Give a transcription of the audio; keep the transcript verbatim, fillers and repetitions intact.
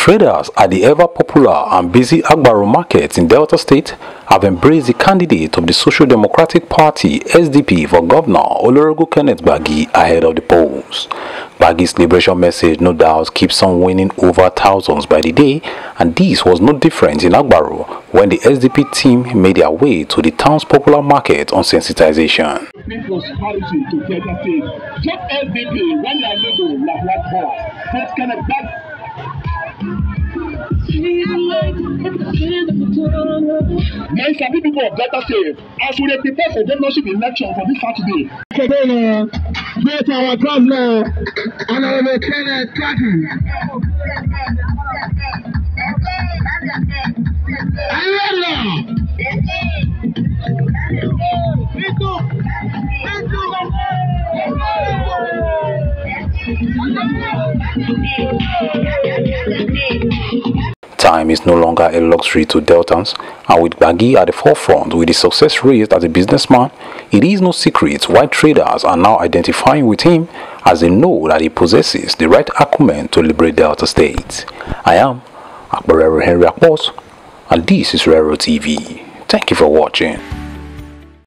Traders at the ever-popular and busy Agbaro market in Delta State have embraced the candidate of the Social Democratic Party S D P for Governor Olorogun Kenneth Gbagi ahead of the polls. Gbagi's liberation message no doubt keeps on winning over thousands by the day, and this was no different in Agbaro when the S D P team made their way to the town's popular market on sensitization. Prosperity to Delta State. Just S D P when they are able to like that horse. That's kind of bad. My sabi people of Delta State, as we prepare for governorship election for this Saturday. Today, great our governor, Honorable Kenneth Gbagi. Are you ready now? Time is no longer a luxury to Deltans, and with Gbagi at the forefront with his success raised as a businessman, it is no secret why traders are now identifying with him, as they know that he possesses the right acumen to liberate Delta State. I am Akbarero Henry Akpos, and this is Rero T V. Thank you for watching.